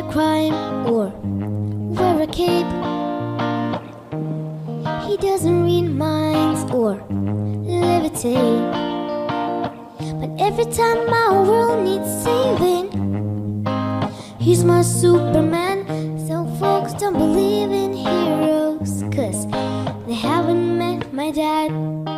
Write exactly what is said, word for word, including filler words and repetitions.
crime or wear a cape. He doesn't read minds or levitate. But every time my world needs saving, he's my Superman. Some folks don't believe in heroes, 'cause they haven't met my dad.